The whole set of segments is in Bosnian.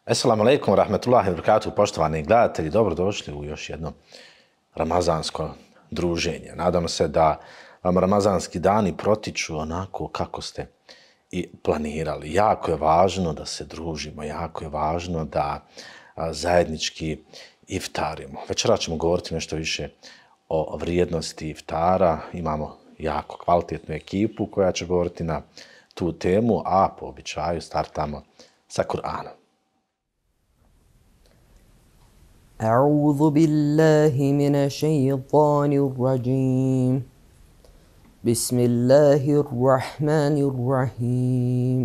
Assalamu alaikum rahmetullahi wa barakatuh, poštovani gledatelji, dobrodošli u još jedno ramazansko druženje. Nadam se da vam ramazanski dani protiču onako kako ste i planirali. Jako je važno da se družimo, jako je važno da zajednički iftarimo. Večeras ćemo govoriti nešto više o vrijednosti iftara. Imamo jako kvalitetnu ekipu koja će govoriti na tu temu, a po običaju startamo sa Kur'anom. أعوذ بالله من الشيطان الرجيم بسم الله الرحمن الرحيم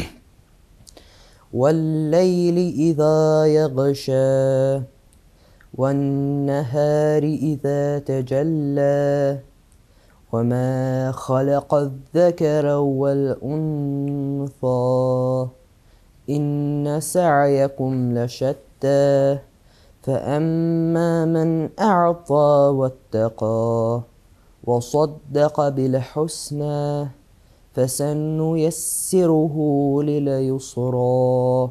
والليل إذا يغشى والنهار إذا تجلى وما خلق الذكر والأنثى إن سعيكم لشتى فأما من أعطى واتقى وصدق بالحسنى فسنيسره لليسرى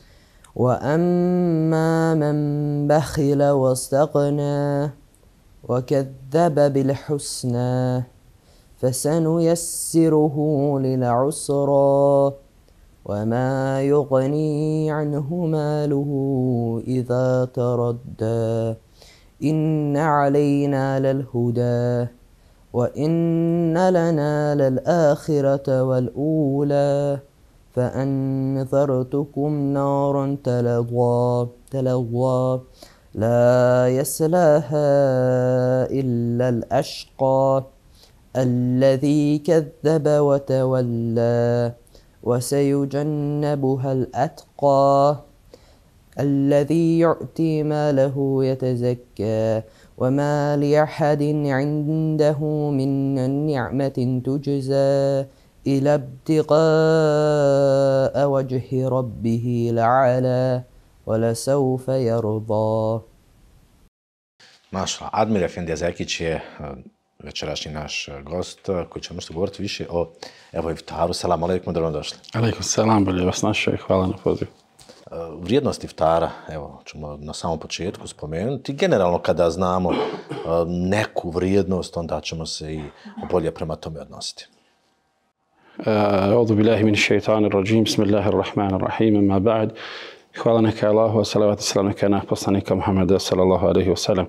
وأما من بخل واستغنى وكذب بالحسنى فسنيسره للعسرى وما يغني عنه ماله إذا تردى إن علينا للهدى وإن لنا للآخرة والأولى فأنذرتكم نارا تلظى لا يصلاها إلا الأشقى الذي كذب وتولى وسيجنبها الأتقى الذي يؤتي ماله يتزكى وما لأحد عنده من نعمة تجزى إلى ابتغاء وجه ربه الأعلى ولسوف يرضى. Mašallah, Admir Efendija Zekić je večerašnji naš gost koji će nešto govoriti više o iftaru. Selam alejkum, dobrodošli. Alejkum selam, bolje vas našao i hvala na pozivu. Vrijednost iftara, evo, ćemo na samom početku spomenuti. Generalno kada znamo neku vrijednost, onda ćemo se i bolje prema tome odnositi. Auzu billahi min šeitanir rajim, bismillahirrahmanirrahim, amma ba'd. Hvala neka Allahu, a salavat i salam neka na poslanika Muhammeda sallallahu alaihi wa sallam.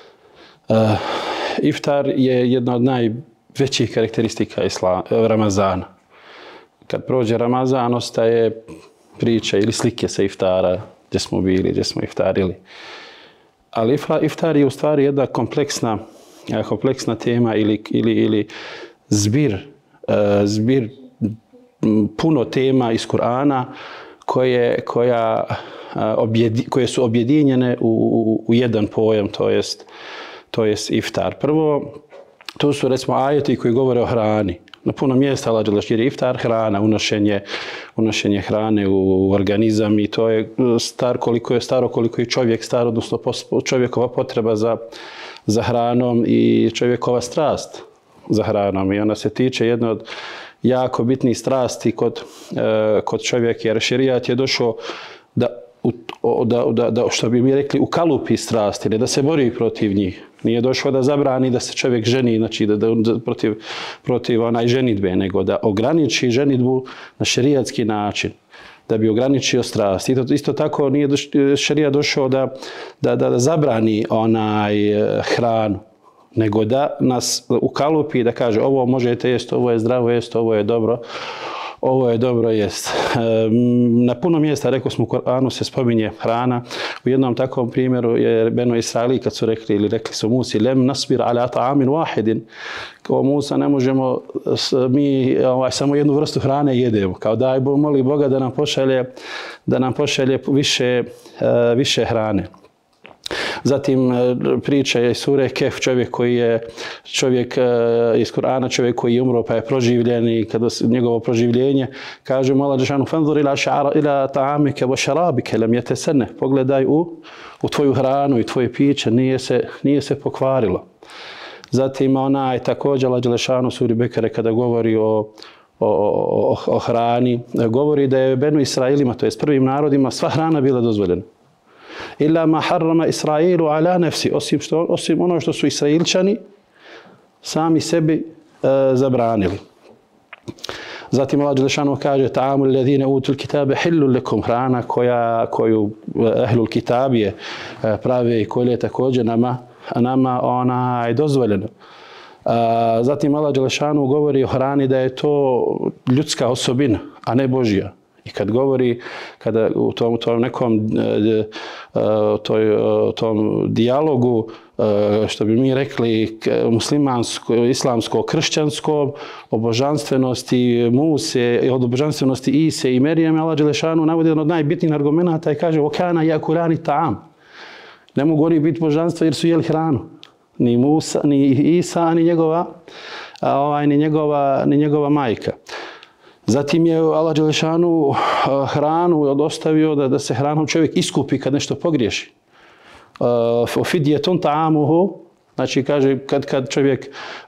Iftar je jedna od najvećih karakteristika Ramazana. Kad prođe Ramazan, ostaje priča ili slike sa iftara, gdje smo bili, gdje smo iftarili. Ali iftar je u stvari jedna kompleksna tema ili zbir puno tema iz Kur'ana koje su objedinjene u jedan pojam, to jest iftar. Prvo, to su recimo ajeti koji govore o hrani. Na puno mjesta Allah dželle je iftar hrana, unošenje hrane u organizam i to je staro koliko je čovjek star, odnosno čovjekova potreba za hranom i čovjekova strast za hranom. I ona se tiče jedne od jako bitnih strasti kod čovjeka, jer šerijat je došao da što bi mi rekli ukalupi strasti, ne da se bori protiv njih. Nije došao da zabrani da se čovjek ženi, znači protiv onaj ženidbe, nego da ograniči ženidbu na šerijatski način, da bi ograničio strast. Isto tako nije šerijat došao da zabrani onaj hranu, nego da nas ukalupi, da kaže ovo možete jesti, ovo je zdravo jesti, ovo je dobro jest. Na puno mjesta, rekao smo u Koranu, se spominje hrana. U jednom takvom primjeru je Beno Israili kad su rekli su Musi, lem nasbir ala ta'amin wahidin. Kao Musa, ne možemo mi samo jednu vrstu hrane jedemo. Kao daj moli Boga da nam pošalje više hrane. Zatim priča je sure Kehf, čovjek iz Kur'ana, čovjek koji je umro pa je proživljen i kada njegovo proživljenje kaže mu Allah dželešanu fanzur ila ta'amike wa sharabike lam yatasanna, pogledaj u tvoju hranu i tvoje piće, nije se pokvarilo. Zatim također Allah dželešanu suri Bekare kada govori o o hrani, govori da je Benu Israilima, to jest prvim narodima, sva hrana bila dozvoljena. Illa ma harrama Israilu ala nefsi, osim ono što su Israilčani sami sebi zabranili. Zatim Allah dželešanu kaže ta'amul ladine utul kitabe hillu lekum, hrana koju ehlul kitabije prave i koja je također nama ona je dozvoljena. Zatim Allah dželešanu govori o hrani da je to ljudska osobina, a ne Božja. I kad govori, kada u tom nekom tom dijalogu, što bi mi rekli muslimansko, islamsko, kršćansko, o božanstvenosti Muse, o božanstvenosti Ise i Merijeme, Allah dželešanu navodi jedan od najbitnijih argumenata i kaže okana yakulani ta'am. Ne mogu oni biti božanstva jer su jeli hranu. Ni Musa, ni Isa, ni njegova majka. Zatim je Allah dželešanu hranu ostavio da se hranom čovjek iskupi kad nešto pogriješi. Fidjetun ta'amuhu, znači kaže kad čovjek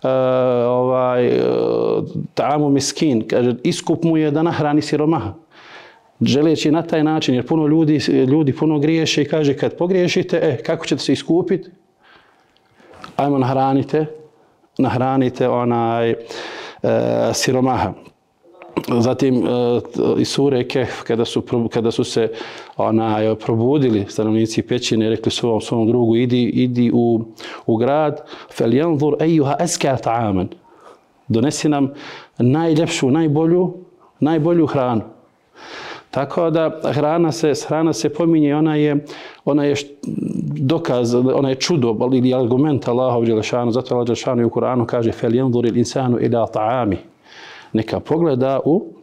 ta'amu miskin, kaže iskup mu je da nahrani siromaha. Želeći na taj način, jer puno ljudi puno griješe i kaže kad pogriješite, kako ćete se iskupiti? Ajmo nahranite siromaha. Zatim iz sure Kehf, kada su se probudili stanovnici pećine, rekli svom drugu, idi u grad, فَلْيَنْظُرْ أَيُّهَا أَزْكَى طَعَامًا, donesi nam najljepšu, najbolju hranu. Tako da hrana se pominje, ona je dokaz, ona je čudo ili argument Allahov dželešanu, zato Allah dželešanu u Kur'anu kaže فَلْيَنْظُرِ الْإِنسَانُ إِلَى طَعَامِ, neka pogleda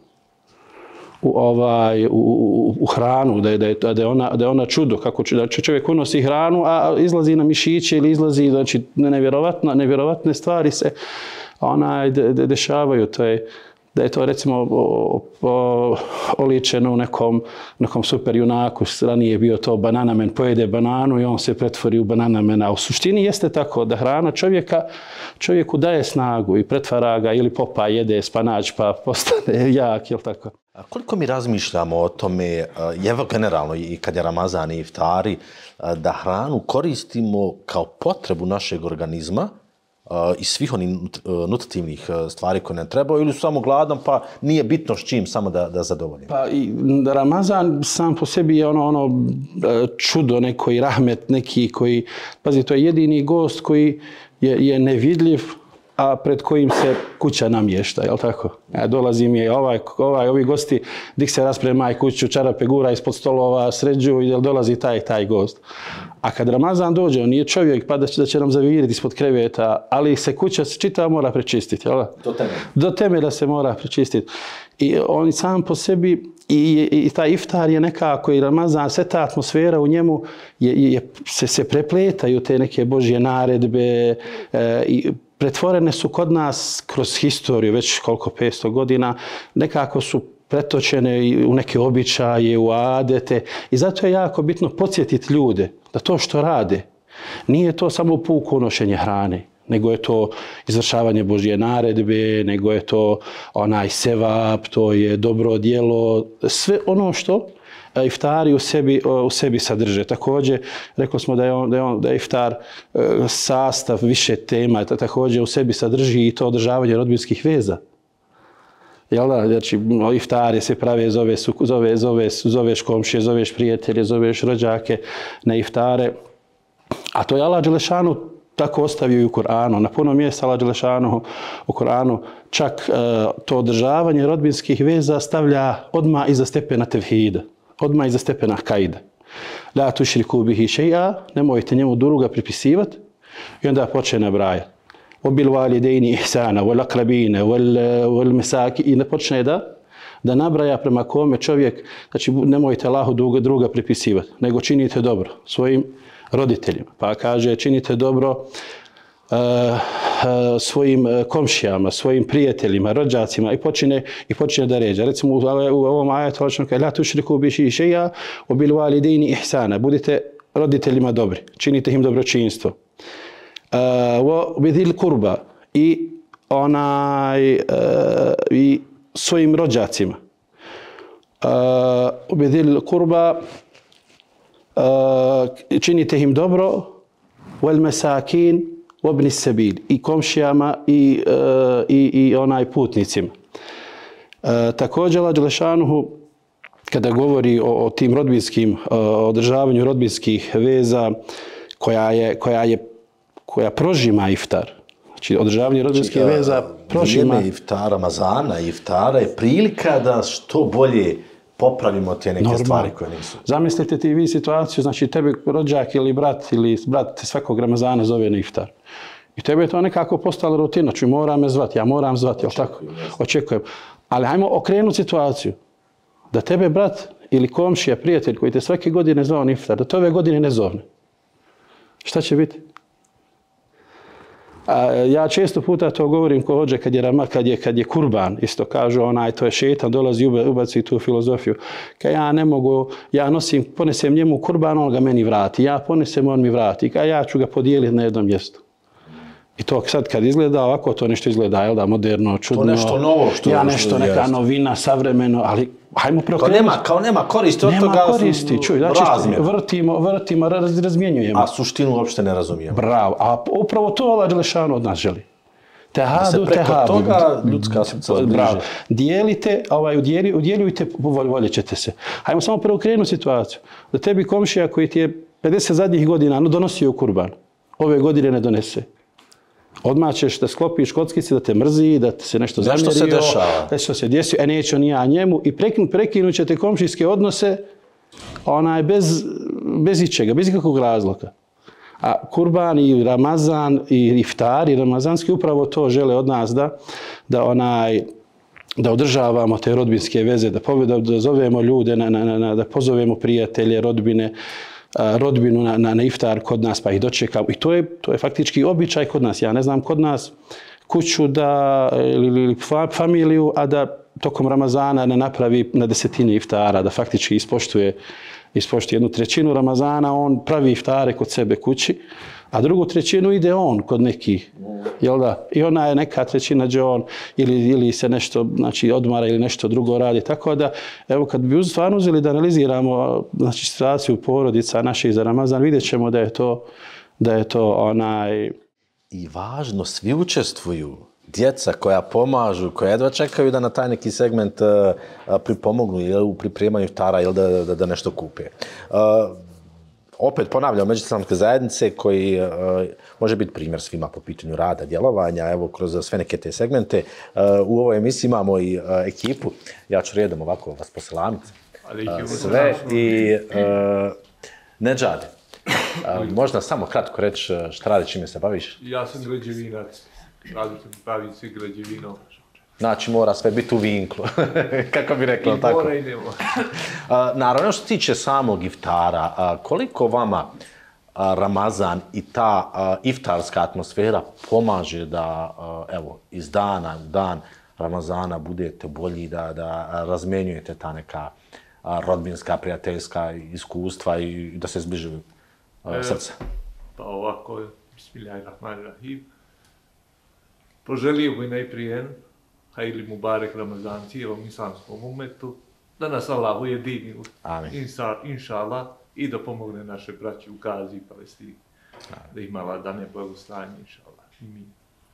u hranu, da je ona čudo, kako čovjek unosi hranu, a izlazi na mišiće ili izlazi, znači nevjerovatne stvari se dešavaju. Da je to recimo oličeno u nekom super junaku, ranije je bio to bananamen, pojede bananu i on se pretvori u bananamena. U suštini jeste tako da hrana čovjeku daje snagu i pretvara ga, ili popa jede spanač pa postane jak, jel tako? A koliko mi razmišljamo o tome, evo generalno i kad je Ramazan i iftari, da hranu koristimo kao potrebu našeg organizma i svih onih nutritivnih stvari koje nam trebaju, ili su samo gladan pa nije bitno s čim, samo da zadovoljimo? Pa i Ramazan sam po sebi je ono čudo neko i rahmet neki koji, pazi, to je jedini gost koji je nevidljiv, a pred kojim se kuća namješta, jel tako? Dolazi mi ovi gosti, dik se raspremaj kuću, čarape gura ispod stolova, sređuju, jel dolazi taj gost. A kad Ramazan dođe, on nije čovjek pa da će nam zaviriti ispod kreveta, ali se kuća čitava mora prečistiti, jel? Do temelja se mora prečistiti. I on sam po sebi, i taj iftar je nekako, i Ramazan, sve ta atmosfera u njemu se prepletaju te neke Božje naredbe i pretvorene su kod nas kroz historiju, već koliko 500 godina, nekako su pretočene u neke običaje, u adete, i zato je jako bitno podsjetiti ljude da to što rade nije to samo puko unošenje hrane, nego je to izvršavanje Božje naredbe, nego je to onaj sevap, to je dobro djelo, sve ono što iftari u sebi sadrže. Također, rekli smo da je iftar sastav više tema, također u sebi sadrži i to održavanje rodbinskih veza. Jel da? Znači, iftari se prave, zoveš komšije, zoveš prijatelje, zoveš rođake na iftare. A to je Allah dželešanu tako ostavio i u Kur'anu. Na puno mjesta Allah dželešanu u Kur'anu čak to održavanje rodbinskih veza stavlja odmah iza stepena tevhida, odmah iza stepena kaida. La tušriku bihi še'a, nemojte njemu druga pripisivati, i onda počne nabrajati. Obil validejni ihsana, wal akrabine, wal mesaki, i ne počne da nabraja prema kome čovjek, znači nemojte Allahu druga pripisivati, nego činite dobro svojim roditeljima. Pa kaže činite dobro svojim komšijama, svojim prijateljima, rođacima, i počne da ređa. Recimo u ovom ajetu kaže la tušriku bihi še'a obil validejni ihsana, budite roditeljima dobri, činite im dobročinstvo. Bidil kurba, i svojim rođacima. Ubedil kurba, činite im dobro, wal mesakin, obni sebil, i komšijama i onaj putnicima. Također, Allah Đelešanuhu, kada govori o tim rodbinskim, održavanju rodbinskih veza koja prožima iftar, znači održavanje rodbinskih veza prožima. Vrijeme iftara, Ramazana i iftara je prilika da što bolje popravimo te neke stvari koje nisu. Zamislite ti vi situaciju, znači tebe rođak ili brat te svakog Ramazana zove na iftar. I tebe je to nekako postalo rutina, znači mora me zvati, ja moram zvati, jel tako? Očekujem. Ali hajmo okrenuti situaciju. Da tebe brat ili komšija, prijatelj koji te svake godine zvao na iftar, da te ove godine ne zovne. Šta će biti? Ja često puta to govorim ko hođe kad je kurban, isto kažu to je šetan, dolazi ubaci tu filozofiju. Kad ja ne mogu, ja ponesem njemu kurban, on ga meni vrati, ja ponesem, on mi vrati, kad ja ću ga podijeliti na jednom mjestu. I to sad kad izgleda ovako, to nešto izgleda, jel da, moderno, čudno. To nešto novo nešto neka novina, savremeno, ali hajmo preokrenuti. Kao nema koristi od toga. Nema koristi, čuj, znači vrtimo, razmjenjujemo. A suštinu uopšte ne razumijemo. Bravo, a upravo to Allah Đelešanu od nas želi. Da se preko toga ljudska srca zbliže. Bravo, dijelite, udjeljujte, voljet ćete se. Hajmo samo preokrenuti situaciju. Da tebi komšija koji ti je 50 zadnjih godina donosio kurban, ove godine ne donese. Odmah ćeš da sklopiš kockice, da te mrzi, da te se nešto zamjerio. Nešto se dešava. Nešto se desio, neću ni ja njemu. I prekinut ćete komšijske odnose bez ičega, bez ikakvog razloga. A kurban i Ramazan i iftar i ramazanski upravo to žele od nas da održavamo te rodbinske veze, da zovemo ljude, da pozovemo prijatelje, rodbinu na iftar kod nas pa ih dočekamo. I to je faktički običaj kod nas. Ja ne znam kod nas kuću ili familiju, a da tokom Ramazana ne napravi na desetine iftara, da faktički ispoštuje 1/3 Ramazana, on pravi iftare kod sebe kući, a 2/3 ide on kod nekih, jel da? I ona je neka trećina gdje on ili se nešto, znači odmara ili nešto drugo radi. Tako da, evo kad bi stvarno uzeli da analiziramo, znači situaciju porodica naših za Ramazan, vidjet ćemo da je to I važno, svi učestvuju. Djeca koja pomažu, koja jedva čekaju da na taj neki segment pripomognu ili u pripremanju iftara ili da nešto kupe. Opet ponavljam, međuislamske zajednice koji može biti primjer svima po pitanju rada, djelovanja, evo kroz sve neke te segmente. U ovoj emisiji imamo i ekipu, ja ću redom ovako vas poselamiti. Sve i Nedžade. Možda samo kratko reći šta radiš, čime se baviš? Ja sam građevinac, bavim se građevinom. Znači mora sve biti u vinklu, kako bi rekla tako. I mora i ne mora. Naravno što se tiče samog iftara, koliko vama Ramazan i ta iftarska atmosfera pomaže da evo, iz dana u dan Ramazana budete bolji, da razmenjujete ta neka rodbinska, prijateljska iskustva i da se zbližuju srca? Pa ovako, bismillahirrahmanirrahim. Poželio bi najprije Hajli Mubarek Ramazan cijelom islamskom umetu, da nas Allah ujedini, inša Allah, i da pomogne naše braći u Gazi i Palestini. Da imala dane blagostanje, inša Allah, i mi.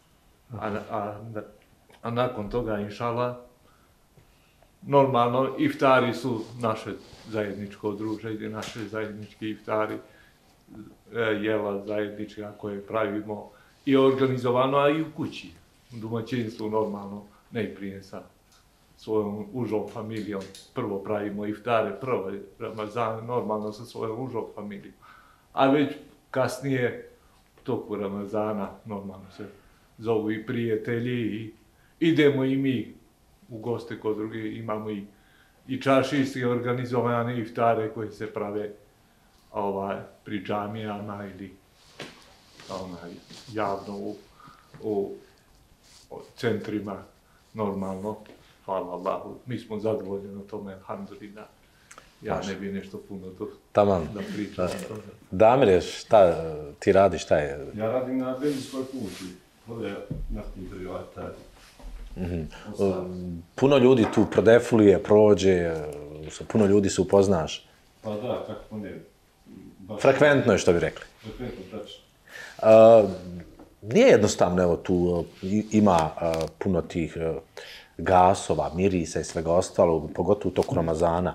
A nakon toga, inša Allah, normalno, iftari su naše zajedničko druženje, naše zajednički iftari, jela zajednička koje pravimo i organizovano, a i u kući, u domaćinstvu normalno, najprije sa svojom užom familijom. Prvo pravimo iftare, prvo Ramazan, normalno sa svojom užom familijom. A već kasnije, u toku Ramazana, normalno se zovu i prijatelji i idemo i mi u goste kod drugih, imamo i čaršijske organizovane iftare koji se prave pri džamijama ili javno u centrima, normalno, hvala Allahu, mi smo zadovoljni na tome, alhamdulillah. Ja ne bi nešto puno da pričam o tome. Damire, šta ti radiš, šta je? Ja radim na benzinskoj kući, ovdje naftni derivata. Puno ljudi tu prodefulije, prođe, sa puno ljudi se upoznaš. Pa da, kako ne. Frekventno je, što bi rekli. Frekventno, tačno. Nije jednostavno, evo tu ima puno tih gasova, mirisa i svega ostalog, pogotovo u toku Ramazana.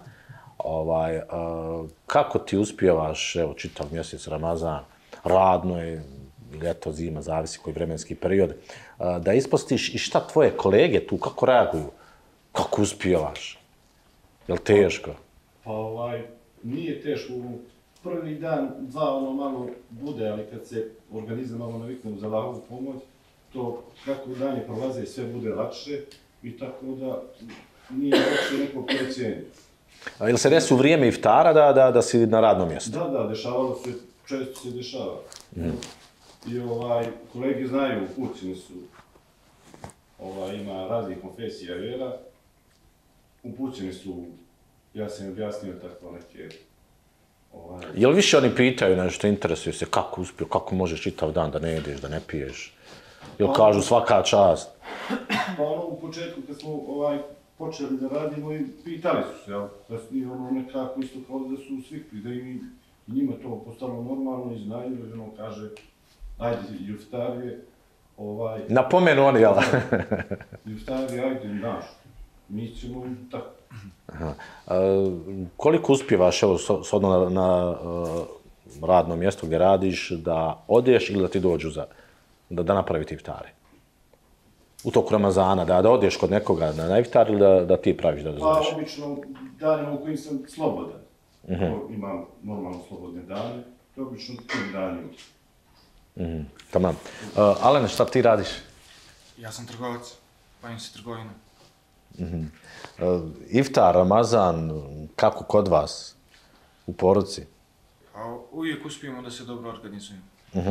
Kako ti uspijevaš, evo, čitav mjesec Ramazan, radno je, ljeto, zima, zavisi koji vremenski period, da ispostiš i šta tvoje kolege tu, kako reaguju, kako uspijevaš? Je li teško? Pa nije teško. Prvi dan, dva malo bude, ali kad se organizam malo navikne za Allahovu pomoć, to kako dani prolaze sve bude lakše i tako da nije lakše neko opterećenje. A ili se desi u vrijeme iftara da si na radnom mjestu? Da, dešavalo se, često se dešava. I kolegi znaju, upućeni su, ima raznih konfesija vjera, upućeni su, ja sam objasnio tako neke. Je li više oni pitaju nešto, interesuju se kako uspio, kako možeš čitav dan da ne jedeš, da ne piješ? Ili kažu svaka čast? Pa u početku kad smo počeli da radimo i pitali su se, i nekako isto kao da su svikli, da i njima to postalo normalno i znaju, da ono kaže, ajde, iftar je, Napomenu oni, jel? Iftar je, ajde, naš, mi ćemo tako. Koliko uspijevaš, evo, s odnom na radnom mjestu gdje radiš, da odeš ili da ti dođu da napraviti iftare? U toku Ramazana, da odeš kod nekoga na iftar ili da ti praviš da dozoveš? Pa, obično, danima u kojim sam slobodan. Imam normalno slobodne dane, to je obično tim danima. Tamam. Alen, šta ti radiš? Ja sam trgovac, bavim se trgovinom. Iftar, Ramazan, kako kod vas u porodici? Pa uvijek uspijemo da se dobro organizujemo.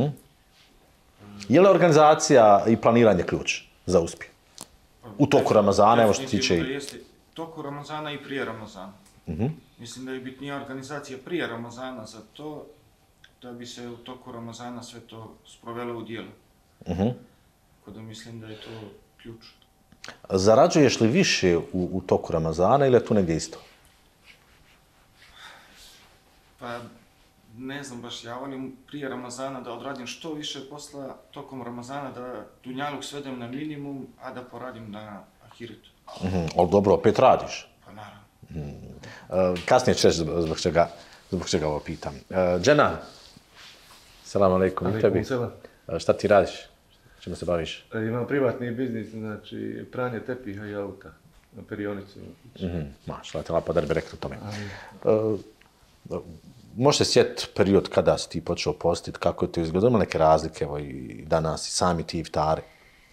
Je li organizacija i planiranje ključ za uspjeh? U toku Ramazana, evo što tiče i... Toku Ramazana i prije Ramazana. Mislim da je bitnija organizacija prije Ramazana za to da bi se u toku Ramazana sve to sprovelo u dijelu. Tako da mislim da je to ključ. Zarađuješ li više u toku Ramazana ili je tu negdje isto? Pa ne znam baš, ja volim prije Ramazana da odradim što više posla tokom Ramazana, da dunjaluk svedem na minimum, a da poradim na ahiretu. Ali dobro, opet radiš. Pa naravno. Kasnije ću reći zbog čega ovo pitam. Džena, selam aleikum i tebi. Šta ti radiš? Čime se baviš? Imam privatni biznis, znači pranje tepiha i auta na perionicu. Mašla, te lapa da bi rekli o tome. Možete sjetiti period kada si ti počeo postiti, kako je to izgledalo? Ima neke razlike, evo i danas, i sami ti iftari?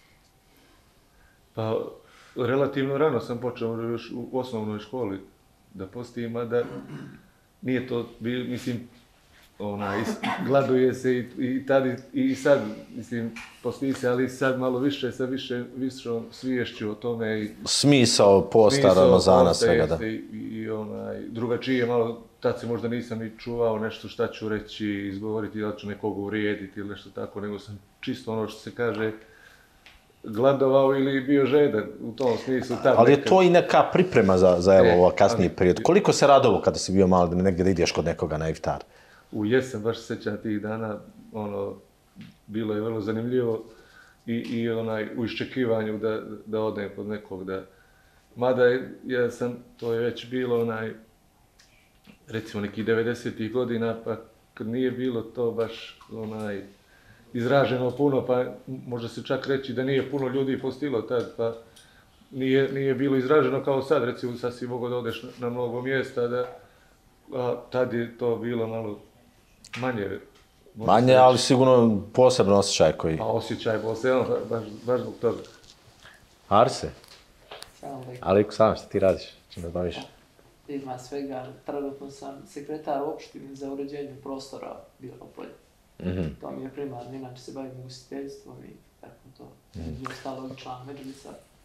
Pa, relativno rano sam počeo još u osnovnoj školi da postim, a da nije to, mislim, gladuje se i tad i sad, mislim, posti se, ali sad malo više, sa višom sviješću o tome. Smisao posta Ramazana svega, da. I drugačije malo, tad se možda nisam ni čuvao nešto šta ću reći, izgovoriti, da ću nekog uvrijediti ili nešto tako, nego sam čisto ono što se kaže, gladovao ili bio žedan u tom smislu. Ali je to i neka priprema za evo ovaj kasniji period. Koliko se radovo kada si bio malo negdje da ideš kod nekoga na iftar? U jesen, baš se sjećam tih dana, bilo je vrlo zanimljivo i u iščekivanju da odem kod nekog da... Mada to je već bilo recimo nekih 90-ih godina, pa kad nije bilo to baš izraženo puno, pa može se čak reći da nije puno ljudi postilo tad, pa nije bilo izraženo kao sad, recimo sad si mogao da odeš na mnogo mjesta, a tad je to bilo malo manje, ali sigurno posebno osjećaj koji... Pa osjećaj posebno, baš zbog toga. Arse? Alejkum selam, šta ti radiš? Čime se baviš? Ima svega, trenutno sam sekretar opštine za uređenje prostora Bijelopolje. To mi je primarno, inače se bavim ugostiteljstvom i tako to. I ostalo član medžlisa.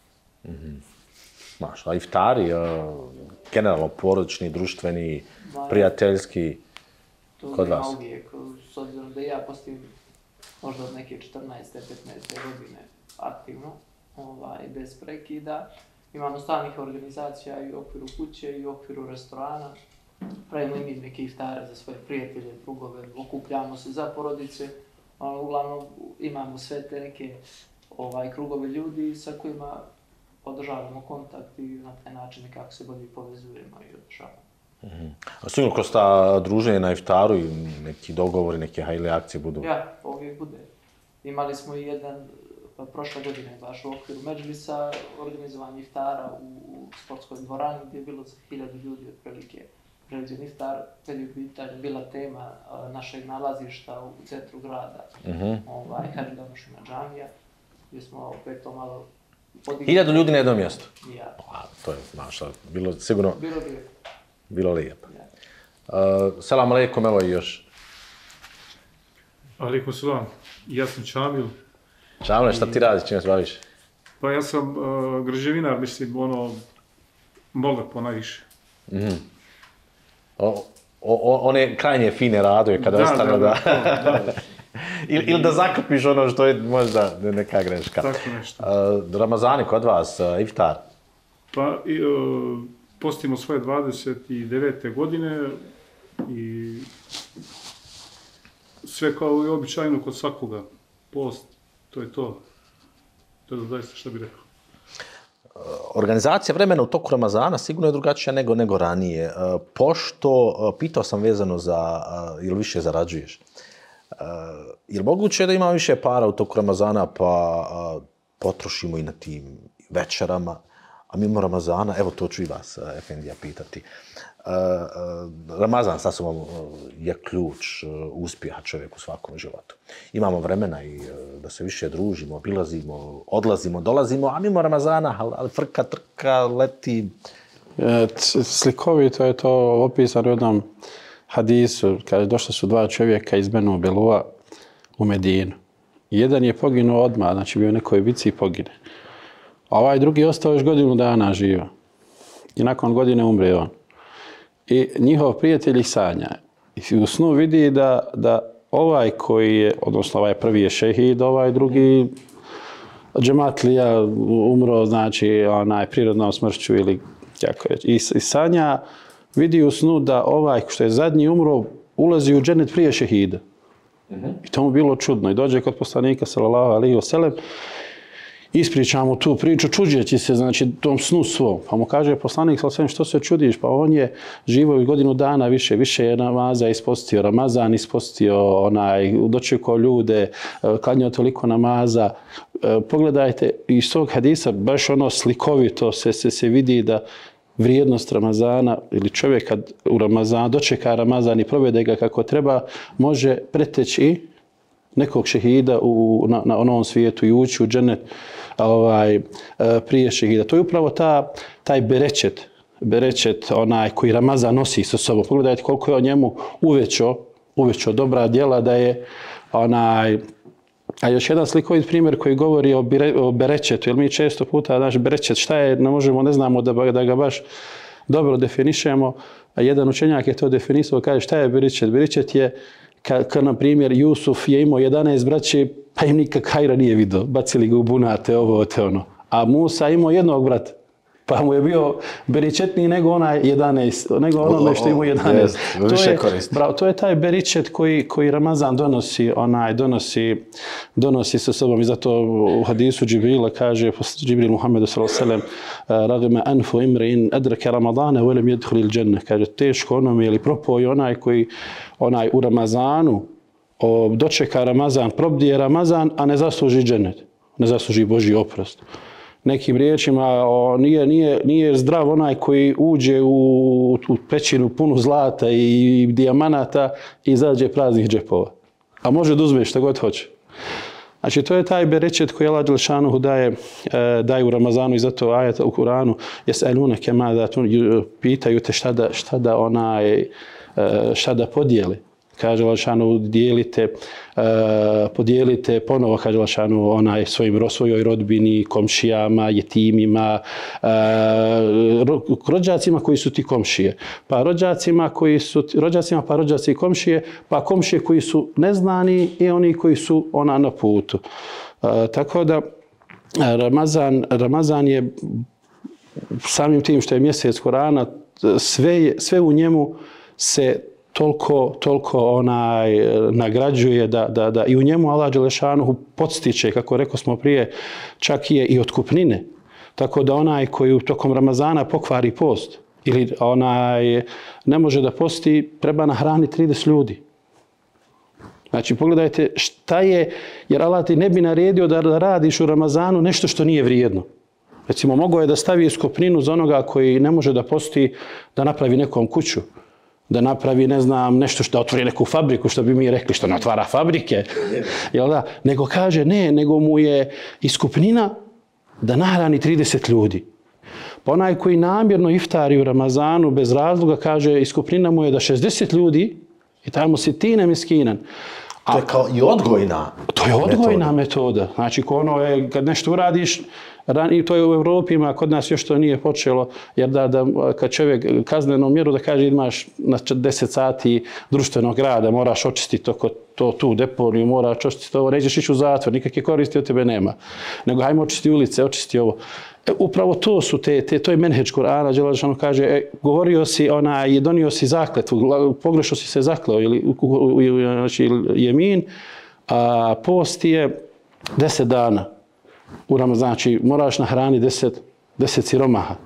Maš, a iftari, generalno porodični, društveni, prijateljski, kod vas? To je uvijek, s obzirom da ja postim možda od neke 14. 15. godine aktivno. bez prekida. Imamo stalnih organizacija i u okviru kuće i u okviru restorana. Pravimo i mi neke iftare za svoje prijatelje, drugove, okupljamo se za porodice. Uglavnom imamo sve te neke krugove ljudi sa kojima održavamo kontakt i na taj način nekako se bolje povezujemo i održavamo. A sigurno kroz ta druženja na iftaru i neki dogovori, neke hajle akcije budu? Ja, uvijek bude. Imali smo i jedan, prošle godine baš u okviru Medžlisa, organizovanje iftara u sportskoj dvorani gdje je bilo za 1000 ljudi otprilike priređen iftar, kad je u pitanju bila tema našeg nalazišta u centru grada, Hadži Danušina džamija, gdje smo opet to malo podigli. 1000 ljudi na jednom mjestu? Ja. To je, maša, bilo sigurno... Bilo lijepo. Bilo lijepo. Selam aleikum, evo i još. Aleikum selam. Ja sam Čamil. Čamil, šta ti radiš, čime se baviš? Pa ja sam građevinar, mislim, moga ponajviše. One krajnje fine radove kada ostane da... Ili da zakupiš ono što je možda neka greška. Tako nešto. Ramazani kod vas, iftar? Pa postimo svoje 29. godine i sve kao i običajno kod svakoga. Post, to je to. To je zaista što bih rekao. Organizacija vremena u toku Ramazana sigurno je drugačija nego ranije. Pošto, pitao sam vezano za, ili više zarađuješ, je li moguće da ima više para u toku Ramazana pa potrošimo i na tim večerama, a mimo Ramazana, evo to ću i vas, Efendija, pitati. Ramazan sa sobom je ključ uspjeha čovjeku u svakom životu. Imamo vremena i da se više družimo, obilazimo, odlazimo, dolazimo, a mimo Ramazana, ali frka, trka, leti. Slikovito je to opisano u jednom hadisu, kada došla su 2 čovjeka iz Benu Belua u Medinu. Jedan je poginuo odmah, znači bio u nekoj bici i pogine. A ovaj drugi je ostao još godinu dana živa. I nakon godine umre on. I njihov prijatelj ih sanja. I u snu vidi da ovaj koji je, odnosno ovaj prvi je šehid, ovaj drugi džematlija umro, znači prirodnom smrću ili kako je. I sanja vidi u snu da ovaj što je zadnji umro ulazi u dženet prije šehida. I to mu bilo čudno. I dođe kod poslanika sallallahu alejhi ve sellem, ispriča mu tu priču, čuđeći se, znači, tom snu svom. Pa mu kaže poslanik sallallahu alejhi ve sellem, što se čudiš? Pa on je živio i godinu dana više je namaza ispostio, Ramazan ispostio, dočekao ljude, klanjao toliko namaza. Pogledajte, iz tog hadisa baš slikovito se vidi da vrijednost Ramazana ili čovjek kad u Ramazan dočeka Ramazan i provede ga kako treba, može preteći nekog šehida na onom svijetu i ući u dženet prije šehida. To je upravo taj berečet onaj koji Ramazan nosi sa sobom. Pogledajte koliko je o njemu uvećao dobra djela da je onaj. A još jedan slikovit primjer koji govori o berečetu, jer mi često puta naš berečet, šta je, ne znamo da ga baš dobro definišemo, a jedan učenjak je to definisao, kaže šta je berečet? Berečet je kad na primjer Jusuf je imao 11 braće, pa im nikak hajra nije vidio, bacili ga u bunate, ovo, te ono. A Musa imao jednog brata, pa mu je bio beričetniji nego onaj 11, nego onome što imao 11. To je taj beričet koji Ramazan donosi sa sobom. I zato u hadisu Džibrila kaže, Džibril Muhammedu sallallahu alejhi ve sellem, ragme anfu imrin adraka Ramadana wa lam yadkhul al-dženne. Kaže, teško onome ili propoj onaj u Ramazanu dočeka Ramazan, probdije Ramazan, a ne zasluži džennet, ne zasluži Božji oprost. Nekim riječima, nije zdrav onaj koji uđe u pećinu punu zlata i dijamanata i izađe praznih džepova. A može da uzme što god hoće. Znači, to je taj berečet koji Allah dželešanuhu daje u Ramazanu i zato ajet u Kur'anu jes'alunake mada pitaju te šta da podijeli. Kaže Lašanu, podijelite ponovo, kaže Lašanu, svojoj rodbini, komšijama, jetimima, rođacima koji su ti komšije. Pa rođacima pa rođaci i komšije, pa komšije koji su neznani i oni koji su na putu. Tako da Ramazan je samim tim što je mjesec Korana, sve u njemu se toliko nagrađuje da i u njemu Allah dželešanuhu podstiče, kako rekao smo prije, čak i otkupnine. Tako da onaj koji tokom Ramazana pokvari post ili ne može da posti, treba nahraniti 30 ljudi. Znači, pogledajte šta je, jer Allah ti ne bi naredio da radiš u Ramazanu nešto što nije vrijedno. Recimo, mogao je da stavi iskopninu za onoga koji ne može da posti, da napravi nekom kuću, da napravi, ne znam, nešto što otvori neku fabriku, što bi mi rekli, što ne otvara fabrike. Jel da? Nego kaže, ne, nego mu je iskopnina da nahrani 30 ljudi. Pa onaj koji namjerno iftari u Ramazanu bez razloga, kaže, iskopnina mu je da 60 ljudi i tamo si ti nemiskinan. To je kao i odgojna To je odgojna metoda. Znači, kad nešto uradiš, i to je u Evropi, ima, kod nas još to nije počelo, jer kad čovjek kaznenom mjeru da kaže imaš na 10 sati društvenog rada, moraš očistiti tu deponiju, moraš očistiti ovo, nećeš ići u zatvor, nikakve koristi od tebe nema. Nego hajmo očistiti ulice, očistiti ovo. Upravo to su to je menheđ Kur'ana, Đelešanu kaže, govorio si, donio si zakletvu, pogrešno si se zakleo, znači jemin, a post je 10 dana. Znači, moraš nahraniti 10 siromaha.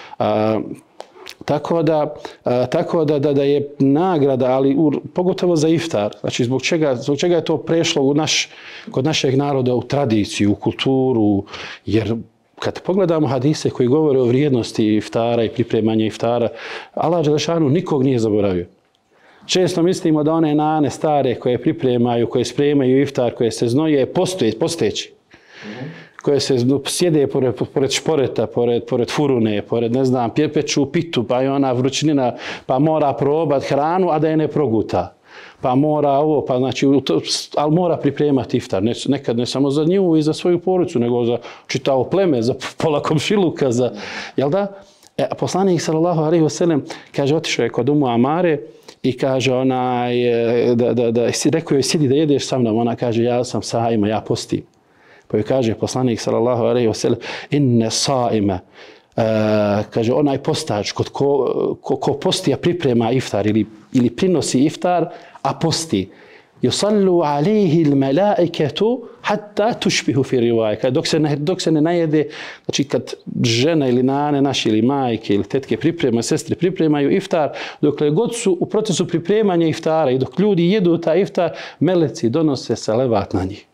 Tako da je nagrada, ali pogotovo za iftar. Znači, zbog čega je to prešlo kod našeg naroda u tradiciju, u kulturu, jer kad pogledamo hadise koji govore o vrijednosti iftara i pripremanja iftara, Allah dželešanu nikog nije zaboravio. Često mislimo da one nane stare koje pripremaju, koje spremaju iftar, koje se znoje, posteći. Koje se sjede pored šporeta, pored furune, pored, ne znam, peču pitu, pa je ona vrućnina, pa mora probat hranu, a da je ne proguta. Pa mora ovo, pa znači, ali mora pripremati iftar. Nekad ne samo za nju i za svoju porodicu, nego za čitavo pleme, za pola komšiluka, jel da? Poslanik sallallahu alejhi ve sellem kaže, otišao je kod Umu Amare i kaže rekao joj, sidi da jedeš sa mnom. Ona kaže, ja sam saima, ja postim. Pa joj kaže poslanik sallallahu alejhi ve sellem, inne saima, kaže, onaj postač, ko posti, a priprema iftar ili prinosi iftar, a posti. Yusallu alejhi l-malaiketu hatta tušbihu fi rivaje. Dok se ne najede, znači kad žena ili nane naše ili majke ili tetke sestre pripremaju iftar, dokle god su u procesu pripremanja iftara i dok ljudi jedu taj iftar, meleci donose salavat na njih.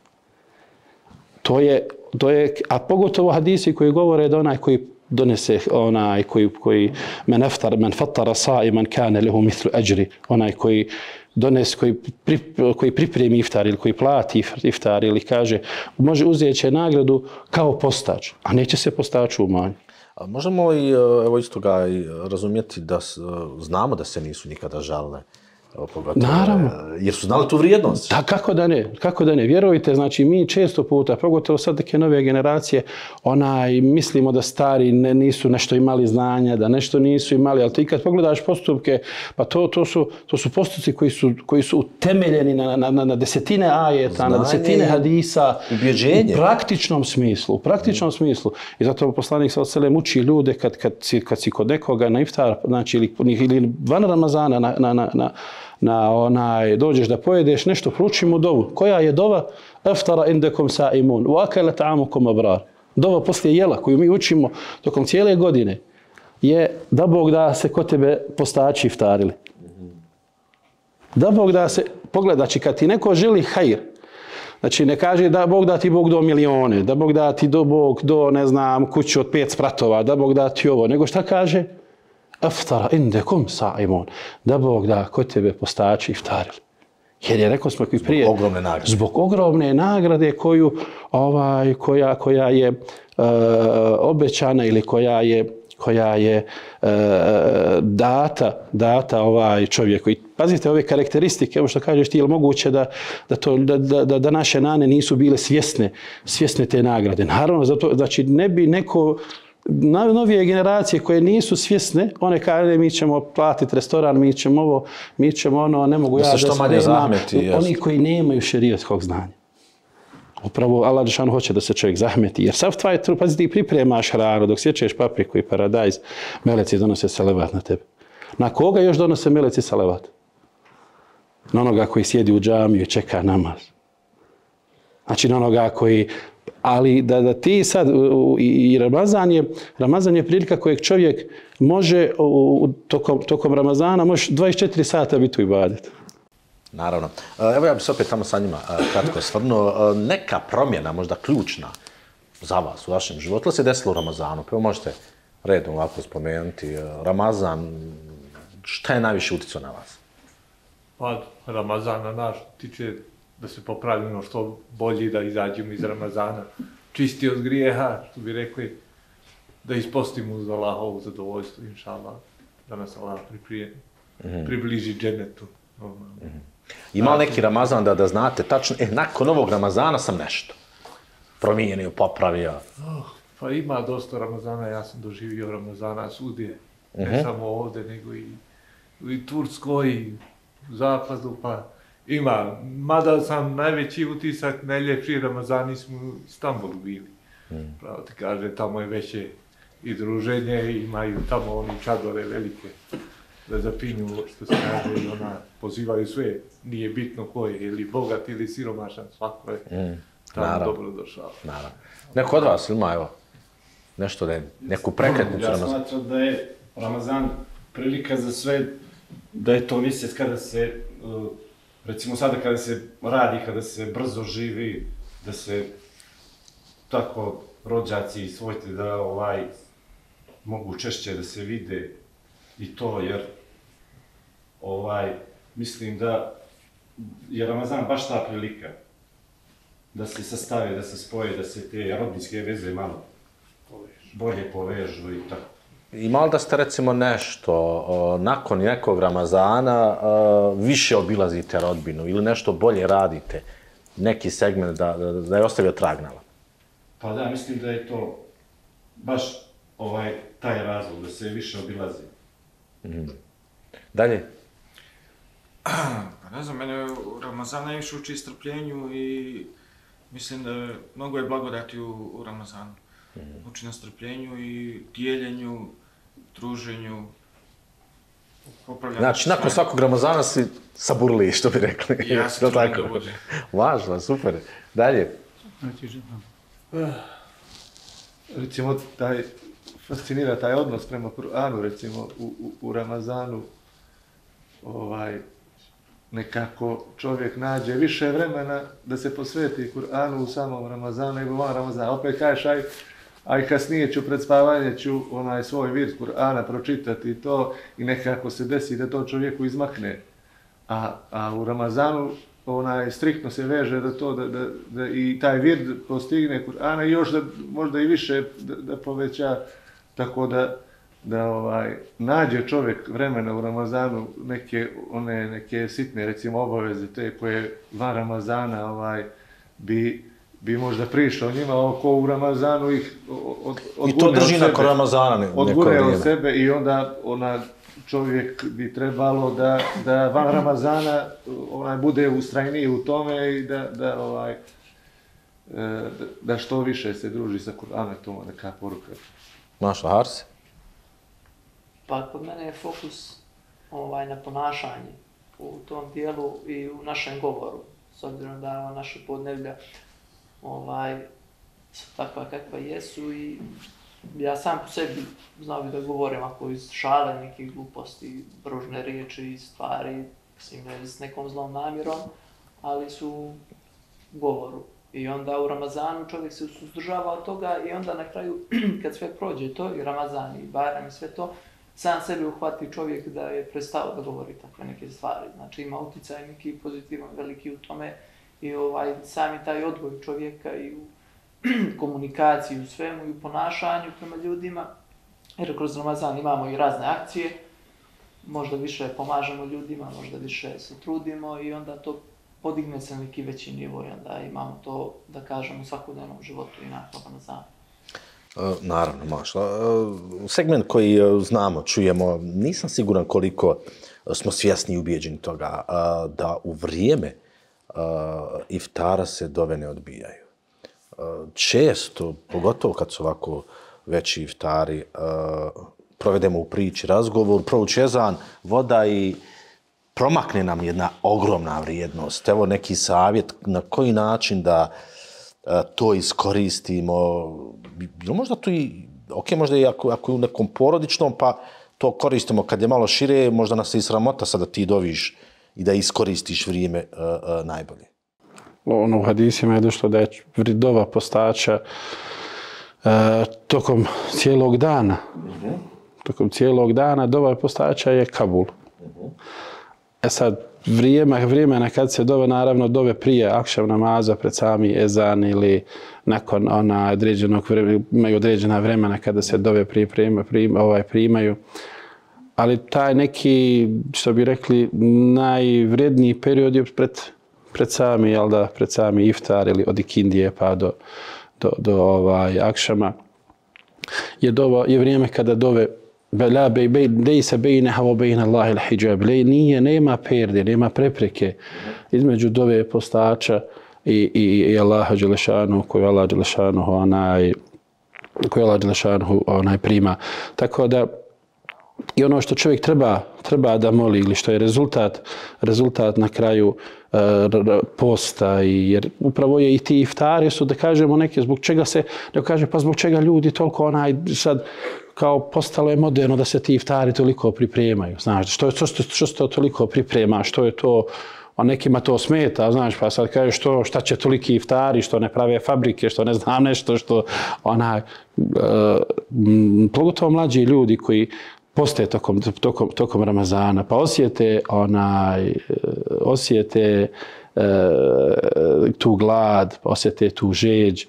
To je, a pogotovo hadisi koji govore da onaj koji donese, onaj koji men fattara sa'iman kana lahu mithlu ajri, onaj koji donese, koji pripremi iftar ili koji plati iftar ili kaže, može uzeti nagradu kao postač, a neće se postaču umanjiti. Možemo li iz toga razumjeti da znamo da se nisu nikada žalile? Naravno. Jer su znali tu vrijednost. Da, kako da ne. Vjerujte, znači mi često puta, pogotovo sad neke nove generacije, mislimo da stari nisu nešto imali znanja, da nešto nisu imali, ali ti kad pogledaš postupke, pa to su postupci koji su utemeljeni na desetine ajeta, na desetine hadisa, ubjeđenje. U praktičnom smislu. I zato poslanik sallallahu alejhi ve sellem uči ljude kad si kod nekoga na iftar, znači ili van Ramazana dođeš da pojedeš nešto, prouči mu dovu. Koja je dova? Aftara indakum sa'imun wa akala ta'amukum abrar. Dova poslije jela koju mi učimo tokom cijele godine je da Bog da se kod tebe postači iftarili. Da Bog da se, pogledači kad ti neko želi hajr, znači ne kaže da Bog da ti Bog do milijone, da Bog da ti Bog do, ne znam, kuću od 5 spratova, da Bog da ti ovo, nego šta kaže? Aftara indakum sa'imun. Da Bog da kod tebe postači iftarili. Jer je, rekao smo i prije, zbog ogromne nagrade koja je obećana ili koja je data čovjeku. I pazite ove karakteristike, ovo što kažeš ti, je li moguće da naše nane nisu bile svjesne te nagrade? Naravno, znači ne bi neko novije generacije koje nisu svjesne, one kaže mi ćemo platiti restoran, mi ćemo ono, ne mogu ja da znam. Oni koji nemaju šerijatskog znanja. Upravo Allah Đelešanu hoće da se čovjek zahmeti. Jer sav tvoje trud, pazi ti pripremaš hranu, dok sječeš papriku i paradajz, meleci donose salavat na tebe. Na koga još donose meleci salavat? Na onoga koji sjedi u džamiju i čeka namaz. Znači na onoga koji... Ali da ti sad, i Ramazan je prilika kojeg čovjek može tokom Ramazana, može 24 sata biti u ibadetu. Naravno. Evo ja bih se opet tamo sa njima kratko osvrnuo. Neka promjena, možda ključna za vas u vašem životu, se desila u Ramazanu? Pa možete redom ovako spomenuti. Ramazan, šta je najviše utjecao na vas? Pa Ramazan na naš tiče da se popravimo što bolje, da izađemo iz Ramazana čisti od grijeha, što bi rekli, da ispostimo uz Allahovu zadovoljstvo, inšallah, da nas Allah približi džennetu. Ima li neki Ramazan da znate tačno, nakon ovog Ramazana sam nešto promijenio, popravio? Pa ima dosta Ramazana, ja sam doživio Ramazana svugdje, ne samo ovdje, nego i Turskoj, i u Zapadu, pa ima. Mada sam najveći utisak, najljepši Ramazani smo u Istanbulu bili. Pravo ti kaže, tamo je veće i druženje, i imaju tamo oni čadore velike da zapinju, što se kaže, i pozivaju sve, nije bitno ko je, ili bogat ili siromašan, svako je tamo dobro došao. Naravno. Neko od vas ima, evo, nešto da je, neku prekretnicu Ramazana? Ja smatram da je Ramazan prilika za sve, da je to mjesec kada se, recimo sada kada se radi, kada se brzo živi, da se tako rođaci i svojte da mogu češće da se vide i to, jer mislim da je Ramazan baš ta prilika da se sastave, da se spoje, da se te rodbinske veze malo bolje povežu i tako. Ima li da ste recimo nešto, nakon nekog Ramazana, više obilazite rodbinu ili nešto bolje radite, neki segment da je ostavio trag na vam? Pa da, mislim da je to baš taj razlog, da se više obilazi. Dalje? Pa ne znam, mene u Ramazan najviše uči strpljenju i mislim da mnogo je blagodati u Ramazanu. Uči na strpljenju i dijeljenju, druženju, popravljanju. Znači, nakon svakog Ramazana si saburli, što bi rekli. Ja se trudim da bude. Važno, super. Dalje? Recimo, fascinira taj odnos prema Kur'anu, recimo, u Ramazanu, nekako čovjek nađe više vremena da se posveti Kur'anu u samom Ramazanu nego van Ramazana. Opet kažeš, aj kasnije ću pred spavanje ću svoj virt Kur'ana pročitati to i nekako se desi da to čovjeku izmakne. A u Ramazanu striktno se veže da to, da i taj virt postigne Kur'ana i još da možda i više da poveća, tako da nađe čovjek vremena u Ramazanu neke sitne, recimo, obaveze, te koje van Ramazana bi možda prišao njima, ko u Ramazanu ih odgune od sebe i onda čovjek bi trebalo da van Ramazana bude ustrajniji u tome i da što više se druži sa Kur'anom, to je neka poruka. Maša, Harsi? Pa kod mene je fokus na ponašanje u tom dijelu i u našem govoru, s obzirom da naše podneblja su takva kakva jesu i ja sam po sebi znao bi da govorim ako iz šale, nekih gluposti, ružne riječi i stvari, mislim ne s nekom zlom namjerom, ali su u govoru. I onda u Ramazanu čovjek se suzdržava od toga i onda na kraju kad sve prođe to i Ramazan i Bajram i sve to, sam sebi uhvati čovjek da je prestao da govori takve neke stvari. Znači ima utjecaj neki pozitivan, veliki u tome i sami taj odgoj čovjeka i u komunikaciji, u svemu i u ponašanju prema ljudima. Jer kroz Ramazan imamo i razne akcije, možda više pomažemo ljudima, možda više se trudimo i onda to podigne se na neki veći nivo i onda imamo to, da kažemo, u svakodnevnom životu i nakon Ramazana. Naravno, Maša. Segment koji znamo, čujemo, nisam siguran koliko smo svjesni i ubijeđeni toga da u vrijeme iftara se dove ne odbijaju. često, pogotovo kad su ovako veći iftari, provedemo u priči razgovor, prouči ezan, voda i promakne nam jedna ogromna vrijednost. Evo neki savjet na koji način da to iskoristimo. Možda tu i, možda i ako je u nekom porodičnom, pa to koristimo kad je malo šire, možda nas se i sramota sada ti doviš i da iskoristiš vrijeme najbolje. U hadisima je došlo da je dova postača tokom cijelog dana. Tokom cijelog dana dova postača je Kabul. Sad, vrijeme kad se dove, naravno dove prije akšam namaza, pred sami ezan ili nakon imaju određena vremena kada se dove primaju. Ali taj neki, što bi rekli, najvredniji period je pred sami iftar ili od ikindije pa do akšama. Je vrijeme kada dove lejse bejneha wa bejne Allahi l-hijab. Nema perde, nema prepreke između dove postača i Allaha Đelešanu, koju Allah Đelešanu prima. Tako da i ono što čovjek treba da moli ili što je rezultat na kraju posta, jer upravo je i ti iftari su, da kažemo, neke zbog čega se, da kaže pa zbog čega ljudi toliko sad kao postalo je moderno da se ti iftari toliko pripremaju, znaš, što se to toliko priprema, što je to, a nekima to smeta, znaš, pa sad kažeš šta će toliki iftari, što ne prave fabrike, što ne znam nešto, što pogotovo mlađi ljudi koji poste tokom Ramazana, pa osjete tu glad, osjete tu žeđ,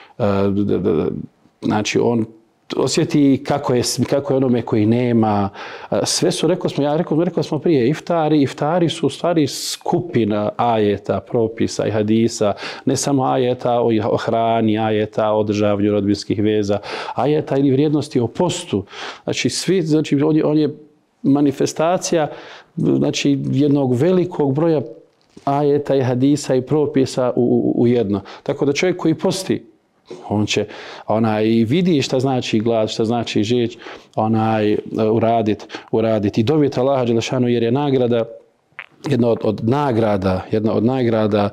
znači on osjeti kako je onome koji nema. Sve su, rekao smo prije, iftari su u stvari skupina ajeta, propisa i hadisa, ne samo ajeta o hrani, ajeta o održavanju rodbinskih veza, ajeta ili vrijednosti o postu. Znači, on je manifestacija, znači, jednog velikog broja ajeta i hadisa i propisa u jedno. Tako da čovjek koji posti, on će i vidi šta znači glad, šta znači žeđ, uraditi. I dobiti Allaha Đelešanu, jer je nagrada, jedna od nagrada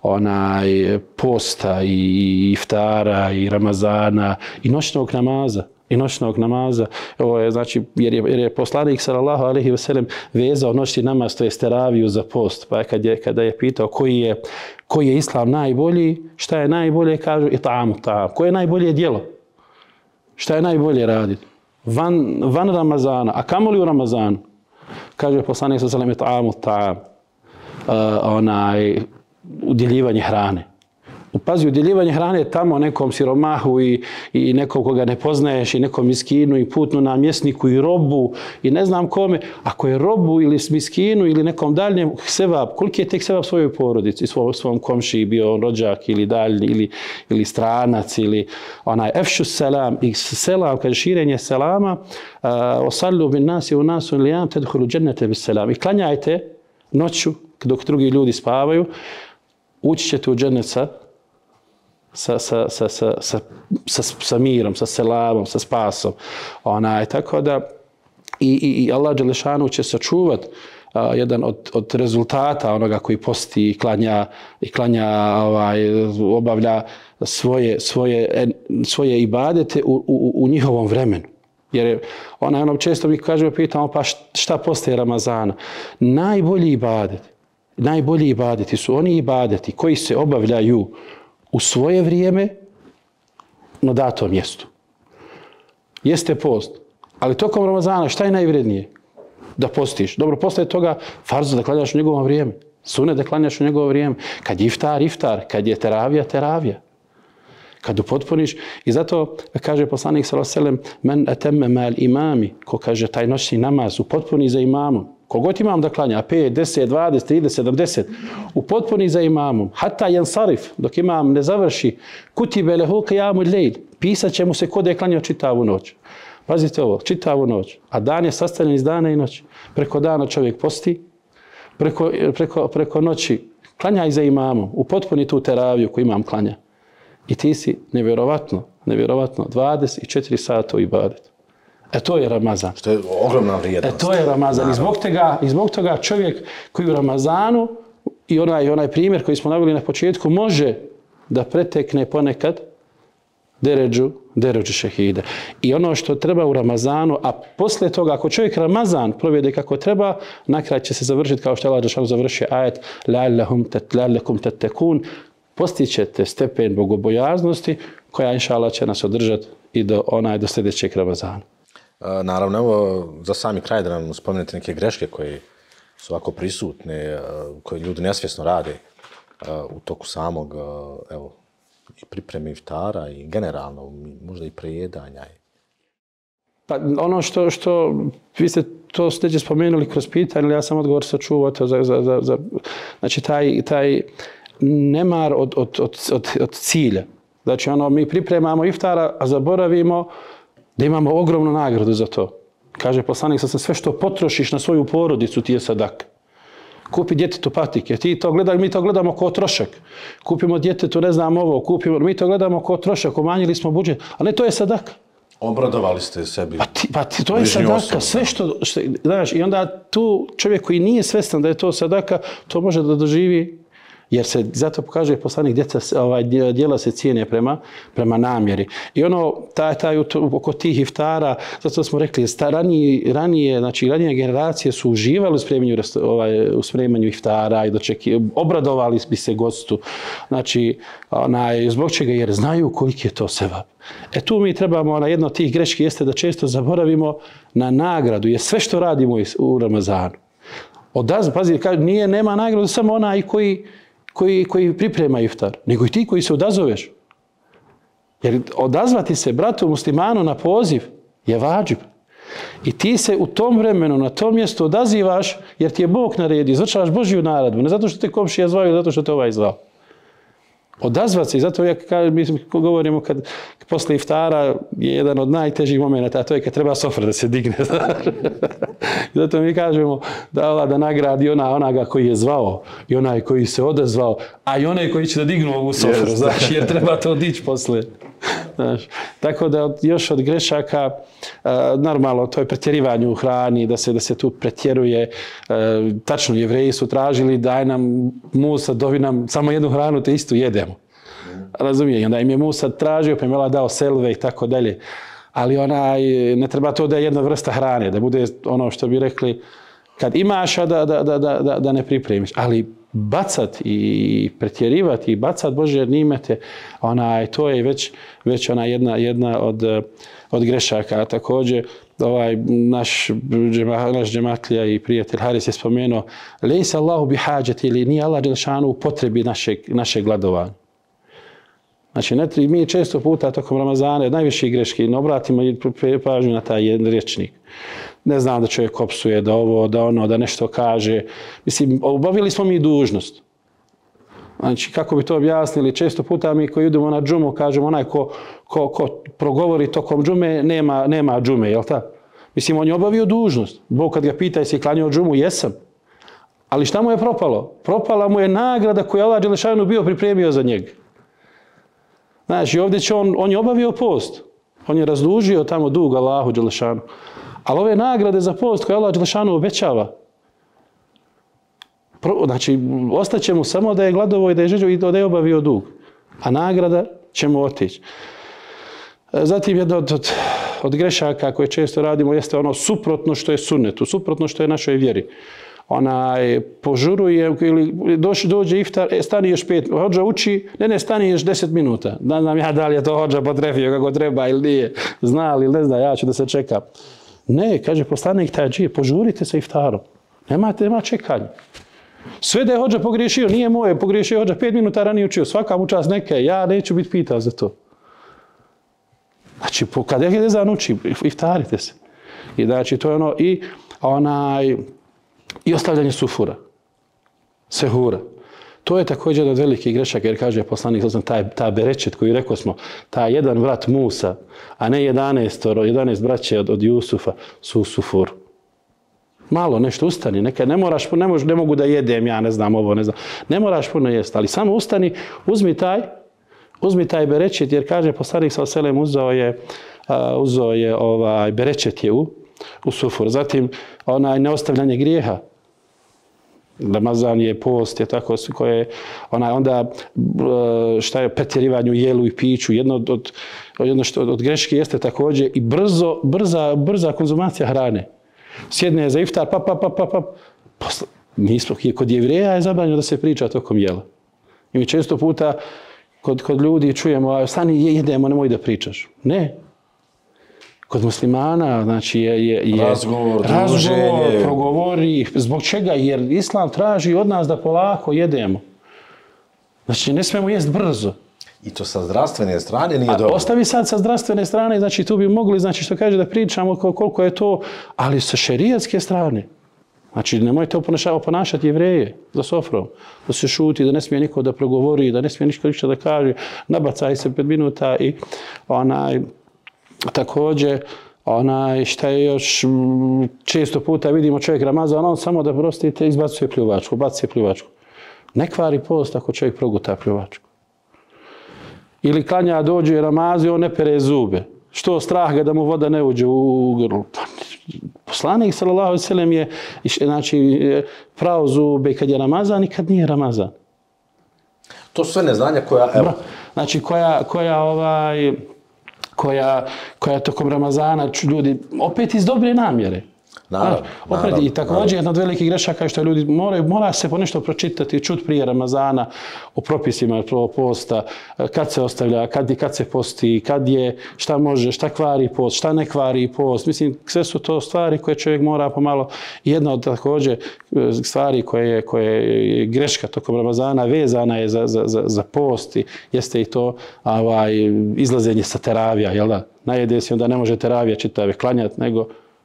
posta i iftara i Ramazana i noćnog namaza. Ovo je, znači, jer je poslanik sallallahu alejhi ve sellem vezao noćni namaz, to je teraviju za post. Pa kada je pitao koji je islam najbolji, šta je najbolje, kažu it'amu ta'am. Koje je najbolje djelo? Šta je najbolje raditi? Van Ramazana, a kamoli u Ramazanu? Kaže poslanik sallallahu alejhi ve sellem it'amu ta'am. Udjeljivanje hrane. Pazi, udjeljivanje hrane tamo nekom siromahu i nekom koga ne poznaješ i nekom miskinu i putnu namjesniku i robu i ne znam kome. Ako je robu ili miskinu ili nekom daljnjem sevap, koliki je tek sevap svojoj porodici, svom komšiji, bio on rođak ili daljni ili stranac ili efšu selam. I selam, kaže širenje selama, osallu bin nasi u nasu lijam tedhulu džennete bis selam. I klanjajte noću dok drugi ljudi spavaju, ući ćete u džennet sa mirom, sa selamom, sa spasom. Tako da i Allah Đelešanu će sačuvat jedan od rezultata onoga koji posti i klanja obavlja svoje ibadete u njihovom vremenu. Jer često mi pitamo pa šta postaje Ramazana? Najbolji ibadeti su oni ibadeti koji se obavljaju u svoje vrijeme na datom mjestu. Jeste post, ali tokom Ramazana šta je najvrednije? Da postiš. Dobro, posle toga farz da klanjaš u njegovo vrijeme. Sunet da klanjaš u njegovo vrijeme. Kad je iftar, kad je teravija. Kad upotpuniš. I zato kaže poslanik sallallahu alejhi ve sellem men atemme mal imami, ko kaže taj noćni namaz upotpuni za imamom. Kogod imam da klanja, 5, 10, 20, 30, 70, upotpuni za imamom, hatta jansarif, dok imam ne završi, kutibe lehu qiyamul lejl, pisat će mu se kod je klanjao čitavu noć. Pazite ovo, čitavu noć, a dan je sastavljen iz dana i noći. Preko dana čovjek posti, preko noći klanjaj za imamom, upotpuni tu teraviju koju imam klanja. I ti si nevjerovatno 24 sata u ibadetu. To je Ramazan. Što je ogromna vrijednost. To je Ramazan. I zbog toga čovjek koji u Ramazanu i onaj primjer koji smo naveli na početku može da pretekne ponekad deređu šehide. I ono što treba u Ramazanu, a poslije toga ako čovjek Ramazan provede kako treba, na kraju će se završiti kao što je Allah dželle šanuhu završio ajet la'allakum tattakun, postićete stepen bogobojaznosti koja inšallah će nas održati i do sljedećeg Ramazana. Naravno, evo, za sami kraj da nam spomenete neke greške koje su ovako prisutne, koje ljudi nesvjesno rade u toku samog, evo, i pripreme iftara i generalno, možda i prejedanja. Pa ono što vi ste to sljedeće spomenuli kroz pitanje, ali ja sam odgovor sačuvao to znači taj nemar od cilja. Znači mi pripremamo iftara, a zaboravimo da imamo ogromnu nagradu za to. Kaže poslanik, sve što potrošiš na svoju porodicu ti je sadaka. Kupi djetetu patike, mi to gledamo kao trošak. Kupimo djetetu, ne znam ovo, mi to gledamo kao trošak, umanjili smo budžet, ali ne, to je sadaka. Obradovali ste sebi. To je sadaka, sve što, znaš, i onda tu čovjek koji nije svjestan da je to sadaka, to može da doživi, jer se zato pokaže poslanik, djela se cijene prema namjeri. I oko tih iftara, zato smo rekli, ranije generacije su uživali u spremanju iftara i obradovali bi se gostu. Znači, zbog čega? Jer znaju koliki je to sevap. Tu mi trebamo, jedna od tih greški jeste da često zaboravimo na nagradu, jer sve što radimo u Ramazanu. Pazi, nema nagradu samo onaj koji priprema iftar, nego i ti koji se odazoveš. Jer odazvati se bratu muslimanu na poziv je vađib. I ti se u tom vremenu, na tom mjestu odazivaš jer ti je Bog naredio, izvršavaš Božju naredbu, ne zato što te komšija zvao, zato što te ovaj zvao. Odazvati se, i zato mi govorimo kad posle iftara je jedan od najtežih momenta, a to je kad treba sofra da se digne. Zato mi kažemo da Allah da nagradi onoga koji je zvao i onaj koji se odazvao, a i onaj koji će da dignu ovu sofru, znači, jer treba to dići posle. Znaš, tako da još od grešaka, normalno to je pretjerivanje u hrani, da se tu pretjeruje. Tačno, Jevreji su tražili daj nam Musa, dovi nam samo jednu hranu, te istu jedemo. Razumije, onda im je Musa tražio, pa im je dao selve i tako dalje. Ali ne treba to da je jedna vrsta hrane, da bude ono što bi rekli, kad imaš, a da ne pripremiš. Ali bacat i pretjerivati i bacat Božje nimete, to je već jedna od grešaka. Također, naš džematlija i prijatelj Haris je spomenuo, lejsa Allahu bi hađati, ili nije Allah dželle šanuhu u potrebi našeg gladovanja. Znači, mi često puta tokom Ramazana najviše greške, ne obratimo pažnju na taj jedan rječnik. Ne znam da čovjek opsuje, da ovo, da ono, da nešto kaže. Mislim, obavili smo mi dužnost. Znači, kako bi to objasnili, često puta mi koji idemo na džumu, kažemo onaj ko progovori tokom džume, nema džume, jel' ta? Mislim, on je obavio dužnost. Bog kad ga pita jesi klanjao džumu, jesam. Ali šta mu je propalo? Propala mu je nagrada koju Allah dželle šanuhu bio pripremio za njega. Znači, ovdje će on je obavio post. On je razdužio tamo dug Allahu dželle šanuhu. Ali ove nagrade za post koje Allah dželle šanuhu obećava, znači, ostaće mu samo da je gladovo i da je žeđo i da je obavio dug. A nagrada će mu otići. Zatim, jedna od grešaka koje često radimo jeste ono suprotno što je sunnetu, suprotno što je našoj vjeri. Požuruje ili dođe iftar, stani još 5, hodža uči, ne, stani još 10 minuta. Ne znam ja da li je to hodža potrefio kako treba ili nije, zna ili ne zna, ja ću da se čekam. Ne, kaže poslanik tadžije, požurite sa iftarom. Nema čekanja. Sve da je hodža pogriješio, nije moje, pogriješio hodža 5 minuta ranije učio, svaka mu čast neke, ja neću biti pitan za to. Znači, kad je ezan uči, iftarite se. I znači, to je i ostavljanje sufura, sehura. To je također jedan od velikih grešaka, jer kaže poslanik, ta berečet koji rekao smo, ta jedan brat Musa, a ne 11 braće od Jusufa, su u sufuru. Malo nešto ustani, nekad ne mogu da jedem, ja ne znam ovo, ne znam. Ne moraš puno jesti, ali samo ustani, uzmi Uzmi taj berečet, jer kaže poslanik sallallahu alejhi ve sellem uzeo je berečet je u sufur. Zatim neostavljanje grijeha. Ramazan je post, je tako, koje onda šta je pretjerivanje u jelu i piću. Jedno od greške jeste također i brza konzumacija hrane. Sjedne za iftar, mi smo, kod Jevreja je zabranjeno da se priča tokom jela. I mi često puta kod ljudi čujemo, stani jedemo, nemoj da pričaš. Ne. Kod muslimana, znači, je razgovor, druženje. Progovori. Zbog čega? Jer Islam traži od nas da polako jedemo. Znači, ne smemo jesti brzo. I to sa zdravstvene strane nije dobro. Ostavi sad sa zdravstvene strane, znači tu bi mogli, znači što kaže da pričamo koliko je to, ali sa šerijatske strane. Znači, nemojte oponašati Jevreje za sofrom, da se šuti, da ne smije niko da progovori, da ne smije ništa da kaže, nabacaj se 5 minuta i također, šta je još, često puta vidimo čovjek Ramazan, on samo da prostite izbacuje pljuvačku. Ne kvari post ako čovjek proguta pljuvačku. Ili klanja dođe Ramazi, on ne pere zube. Što strah ga da mu voda ne uđe u grlu. Poslanik sallallahu alejhi ve sellem je prao zube kad je Ramazan i kad nije Ramazan. To su sve neznanja koja, evo. Znači koja tokom Ramazana ljudi, opet iz dobre namjere. Naravno. I također jedna od velikih grešaka je što ljudi mora se ponešto pročitati, čut prije Ramazana o propisima posta, kad se ostavlja, kad se posti, kad je, šta može, šta kvari post, šta ne kvari post. Mislim, sve su to stvari koje čovjek mora pomalo. Jedna od također stvari koje je greška tokom Ramazana vezana je za post, jeste i to izlazenje sa teravija, jel da? Najede se, onda ne može teravija čitave klanjati, nego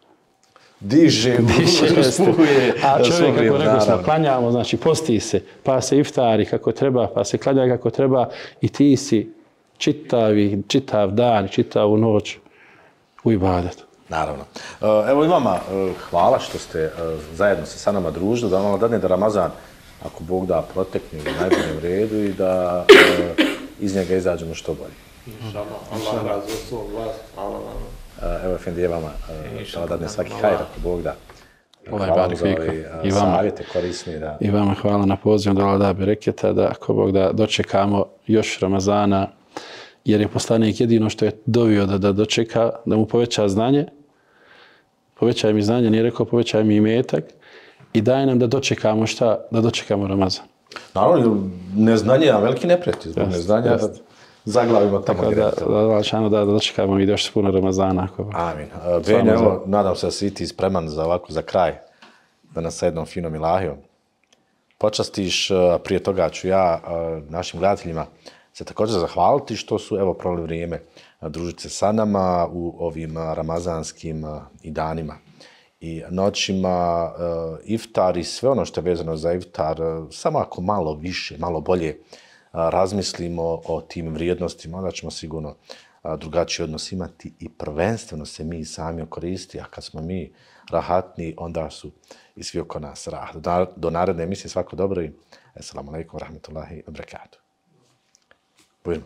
diže, spuje. A čovjek, kako rekao smo, klanjamo, znači posti se, pa se iftari kako treba, pa se klanja kako treba i ti si čitav dan, čitavu noć u ibadetu. Naravno. Evo i vama hvala što ste zajedno se sa nama družili, da vam dadne da Ramazan, ako Bog da, protekne u najboljem redu i da iz njega izađemo što bolje. Allah razvoj vas, hvala vam. Evo, Efendi, je vama da dadne svaki hajr, ako Bog da. Hvala za ove savjete korisni. I vama hvala na pozivu da da bereketa, da ako Bog da dočekamo još Ramazana, jer je poslanik jedino što je dovio da dočeka, da mu poveća znanje. Povećaj mi znanje, nije rekao povećaj mi imetak i daj nam da dočekamo šta? Da dočekamo Ramazan. Naravno, neznanje je veliki neprijatelj. Zbog neznanja zaglavimo tamo gdje. Da dočekamo mi još puno Ramazana. Amin. Benja, evo, nadam se da si ti spreman za kraj, da nas sa jednom finom ilahijom počastiš. Prije toga ću ja našim gledateljima se također zahvaliti što su evo proveli vrijeme družiti se sa nama u ovim ramazanskim i danima i noćima. Iftar i sve ono što je vezano za iftar, samo ako malo više, malo bolje razmislimo o tim vrijednostima, onda ćemo sigurno drugačiji odnos imati i prvenstveno se mi sami okoristiti, a kad smo mi rahatni, onda su i svi oko nas rahat. Do naredne emisije, svako dobro i assalamu alaikum wa rahmatullahi wa barakatuh. Bujno.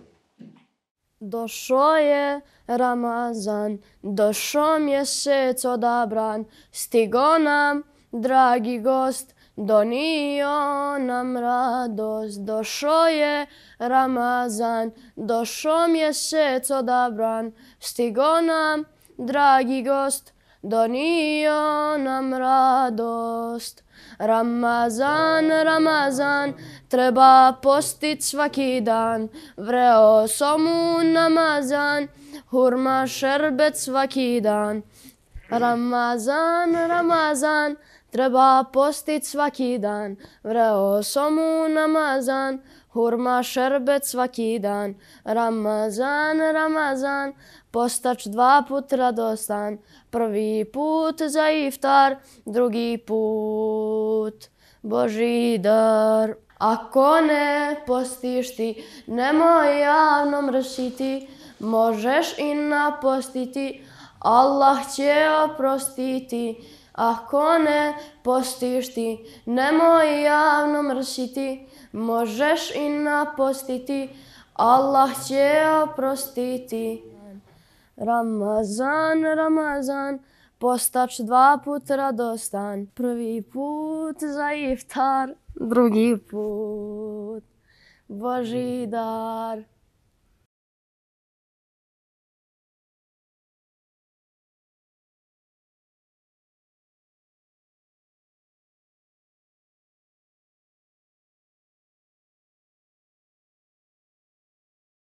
Došao je Ramazan, došao mjesec odabran, stigo nam, dragi gost, donio nam radost. Došao je Ramazan, došao mjesec odabran, stigo nam, dragi gost, donio nam radost. Ramazan, Ramazan, treba postit svaki dan, vreo somu namazan, hurma šerbet svaki dan. Ramazan, Ramazan, treba postit svaki dan, vreo somu namazan, hurma šerbet svaki dan. Ramazan, Ramazan, postač 2 put radostan, prvi put za iftar, drugi put Božji dar. Ako ne postiš ti, nemoj javno mrsiti, možeš i napostiti, Allah će oprostiti. Ako ne postiš ti, nemoj javno mrsiti, možeš i napostiti, Allah će oprostiti. Ramazan, Ramazan, postač 2 put radostan. Prvi put za iftar, drugi put Božji dar.